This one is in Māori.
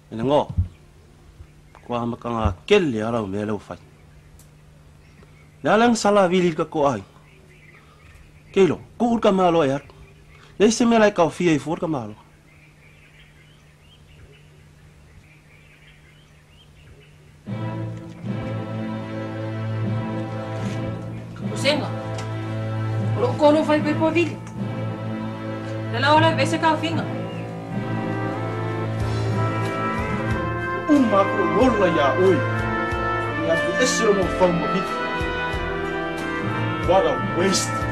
Ina ngō, kua makanga kele arau me lau whai. Nā lang sala vili ka ko ai. Keilo, ku urka malo e ar. Nei se me lai kau fia I furka malo. Kusenga. Olo kono fai pe po vili. Dela ola vese ka finga. Uma ko rola ya oi. Ya esse é o meu famo. What a waste.